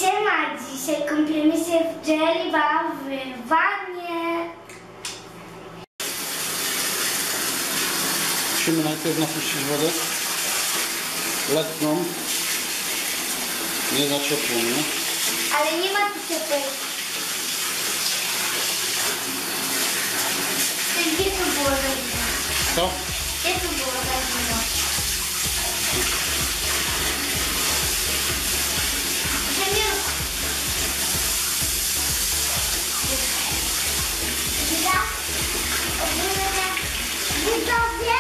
Siema, dzisiaj kąpiemy się w Jellyba w wannie. Musimy najpierw napuścić wodę letnią, nie za ciepłą, nie? Ale nie ma tu ciepłej. Gdzie tu było za zimno? Co? Gdzie tu było za zimno? Widzowie!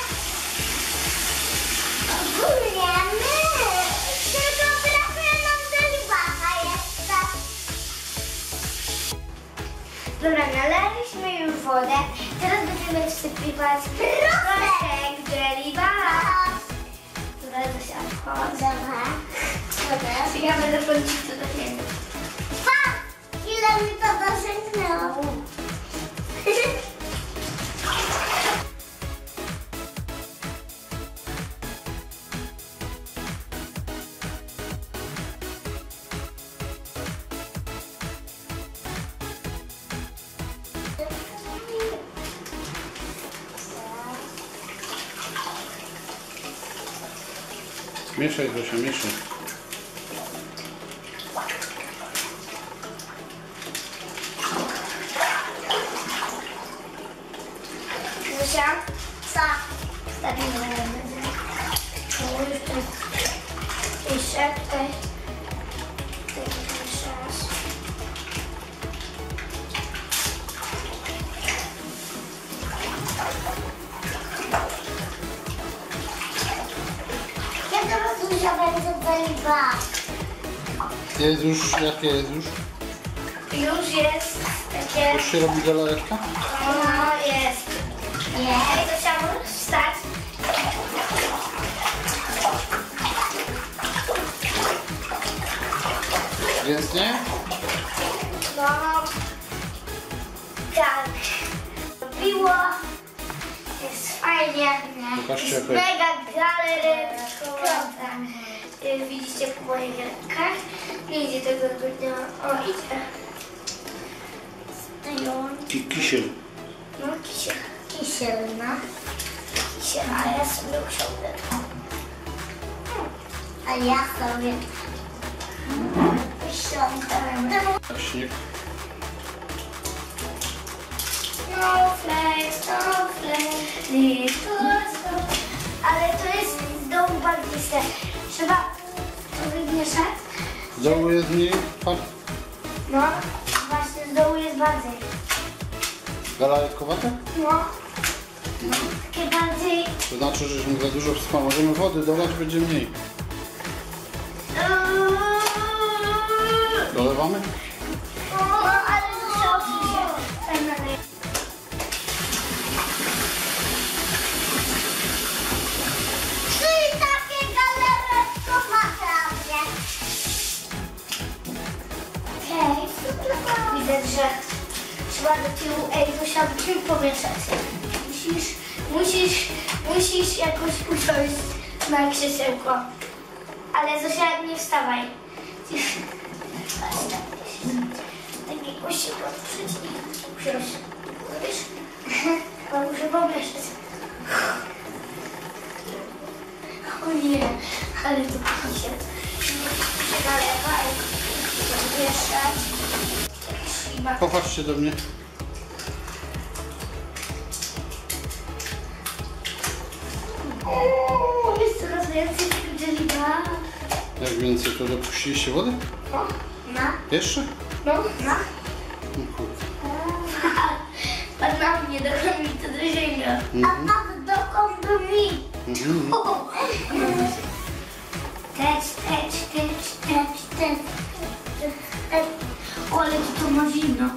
Ogólnie my tylko brakuje nam Jellybaha jeszcze. Dobra, nalaliśmy już wodę. Teraz będziemy wsypywać proszek Jellybaha. Dobra, to się odchodzi. Dobra. Ja będę chodzić co do niego. Patrz, ile mi to dosięgnęło. Mieszaj, Zosia, mieszaj. Zosia? Co? Stawimy na razie. Jeszcze tutaj. Jeszcze raz. Kiedy Zuzia będzie Jellyba? Jest już, jakie jest już? Już jest takie... Już się robi galejeczka? No, jest. Ej, to trzeba wstać. Więc nie? No, tak. Było. Jest fajnie. Zobaczcie, Jest jak jest. mega galeryczko. Widzicie po moich rękach. Nie idzie tego dnia. O, idzie. Stoją. Kisiel. No, kisiel. Kisiel, no. Kisiel, a ja sobie usiądę. A ja sobie usiądę. Tak śnieg. Snowflakes, ale to jest z dołu barwiste. Trzeba to wymieszać. Z dołu jest mniej fart. No, właśnie z dołu jest bardziej. Galejkowate? No, takie bardziej... To znaczy, żeśmy za dużo wsypali. Możemy wody dolać, będzie mniej. Dolewamy? No, ale to się oczywiście. Czyli takie galereczko ma prawie. Okej, widać, że trzeba do tyłu, Zosia, do tyłu pomieszać. Musisz jakoś usiąść na krzesełko. Ale Zosia, nie wstawaj. Taki usiłek odprzeć i usiąść. Wiesz? Bo muszę pomieszać. O nie, ale to pisie. Się nalewa i mieszać. Popatrzcie do mnie. Jest coraz więcej Jellyba. Jak więcej, to dopuściliście wody? No. Jeszcze? No. No kurde. Pan na mnie, dokąd mi to dosięga. A pan dokąd mi? Tecz. O, ale to ma zimno.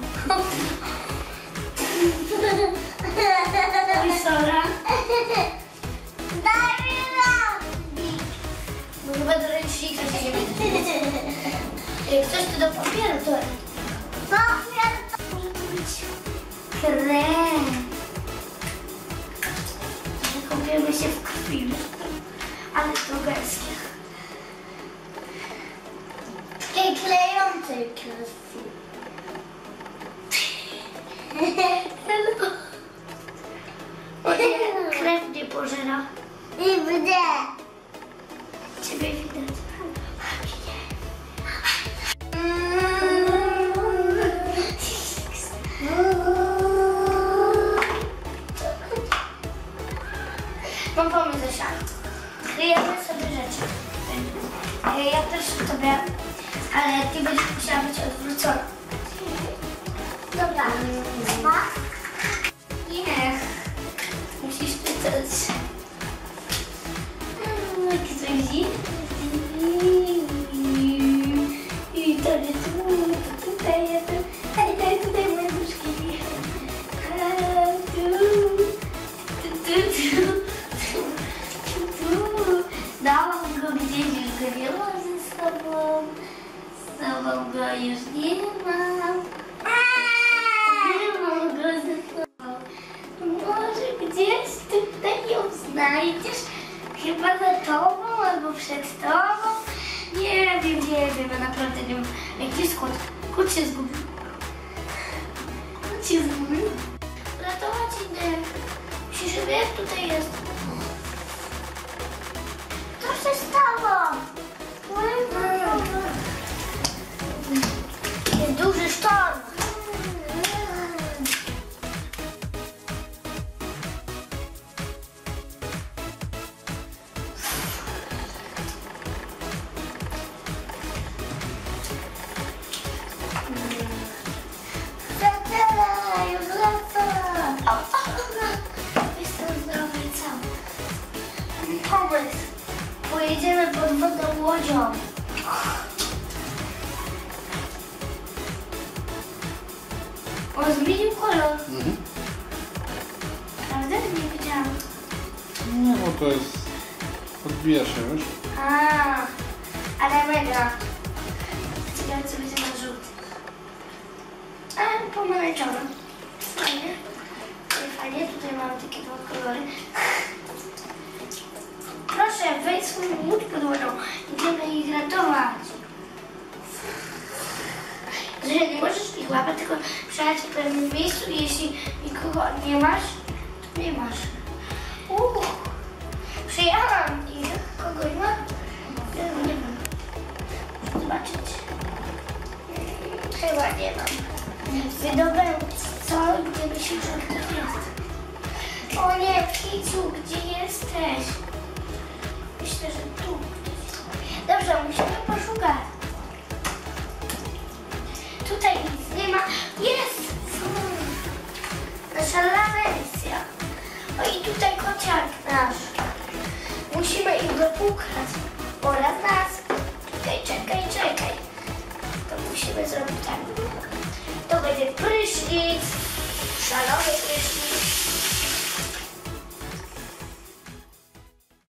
Oj, Sora. Daj mi ręcznik. No chyba do ręcznika się nie będzie. Jak coś to do papieru, to... Papier to może to być krem. Kąpiemy się w krwi. Ale to gęskie. takiej klejącej kreski. O nie, krew mnie pożera. I wdę. Ciebie widać. Mam pomysł, Zosia. Kryjemy sobie rzeczy. Ja też sobie, ale ty będziesz musiała być odwrócona. Dobra. Nie. Musisz czytać. Jaki zwyzi. I to jest tu, tutaj jest. Daj tutaj moje nóżki. Dałam go gdzieś, już go nie ma ze sobą. Z sobą go już nie mam. Nie mam go ze sobą. Może gdzieś tutaj ją znajdziesz? Chyba za tobą albo przed tobą? Nie wiem, ja naprawdę nie wiem. Gdzie jest kot? Kot się zgubił. Kot się zgubił. Ratować idę. Musisz wiedzieć, jak tutaj jest. Co się stało? Jest duży sztorm. Już lata. Jestem zdrowy i cały. Pomysł. Pojedziemy pod wodą łodzią. On zmienił kolor. Prawda? Nie wiedziałam. No bo to jest... Odbija się, wiesz? Ale mega. Ciekawe, co będzie na żółty. A pomarańczowy. Fajnie. Fajnie. Tutaj mamy takie dwa kolory. Proszę, wejdź swoją łódkę dłoną. Idziemy ich ratować. Że nie możesz ich łapać, tylko przejechać w pewnym miejscu i jeśli nikogo nie masz, to nie masz. Przyjechałam ich. Kogo nie ma? Nie wiem. Zobaczyć. Chyba nie mam. Wydobędę co, gdzie myślisz, że ktoś jest. O nie, Kiciu, gdzie jesteś? Myślę, że tu. Dobrze, musimy poszukać. Tutaj nic nie ma. Jest! Nasza lawencja. O i tutaj kociak nasz. Musimy ich wypukać. Oraz nas. Czekaj, czekaj, czekaj. To musimy zrobić tak. To będzie prysznic. Szalony prysznic.